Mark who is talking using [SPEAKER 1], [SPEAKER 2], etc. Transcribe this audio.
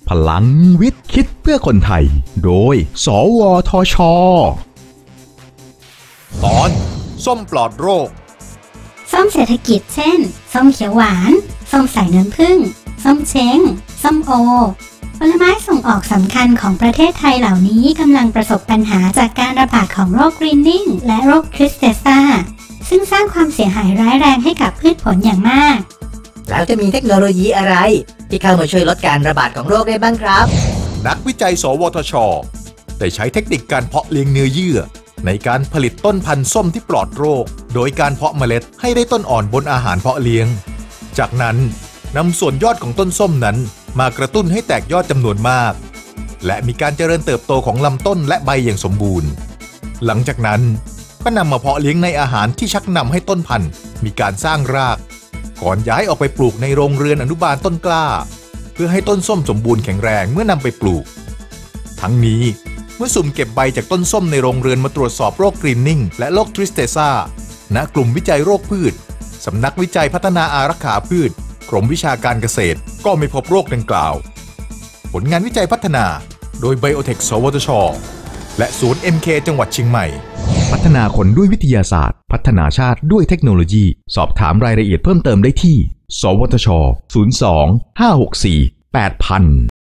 [SPEAKER 1] พลังวิทย์คิดเพื่อคนไทยโดยสวทช.
[SPEAKER 2] ตอนส้มปลอดโรค
[SPEAKER 3] ส้มเศรษฐกิจเช่นส้มเขียวหวานส้มสายน้ำผึ้งส้มเช้งส้มโอผลไม้ส่งออกสำคัญของประเทศไทยเหล่านี้กำลังประสบปัญหาจากการระบาดของโรคกรีนนิ่งและโรคทริสเตซ่าซึ่งสร้างความเสียหายร้ายแรงให้กับพืชผลอย่างมาก
[SPEAKER 4] แล้วจะมีเทคโนโลยีอะไรที่เข้ามาช่วยลดการระบาดของโรคได้บ้างครับ
[SPEAKER 2] นักวิจัยสวทช.ได้ใช้เทคนิคการเพาะเลี้ยงเนื้อเยื่อในการผลิตต้นพันธุ์ส้มที่ปลอดโรคโดยการเพาะเมล็ดให้ได้ต้นอ่อนบนอาหารเพาะเลี้ยงจากนั้นนำส่วนยอดของต้นส้มนั้นมากระตุ้นให้แตกยอดจำนวนมากและมีการเจริญเติบโตของลำต้นและใบอย่างสมบูรณ์หลังจากนั้นก็นำมาเพาะเลี้ยงในอาหารที่ชักนำให้ต้นพันธุ์มีการสร้างรากก่อนย้ายออกไปปลูกในโรงเรือนอนุบาลต้นกล้าเพื่อให้ต้นส้มสมบูรณ์แข็งแรงเมื่อนำไปปลูกทั้งนี้เมื่อสุ่มเก็บใบจากต้นส้มในโรงเรือนมาตรวจสอบโรคกรีนนิ่งและโรคทริสเตซ่าณกลุ่มวิจัยโรคพืชสำนักวิจัยพัฒนาอารักขาพืชกรมวิชาการเกษตรก็ไม่พบโรคดังกล่าวผลงานวิจัยพัฒนาโดยไบโอเทคสวทช.และศูนย์ MK จังหวัดเชียงใหม่
[SPEAKER 1] พัฒนาคนด้วยวิทยาศาสตร์พัฒนาชาติด้วยเทคโนโลยีสอบถามรายละเอียดเพิ่มเติมได้ที่สวทช. 02 564 8000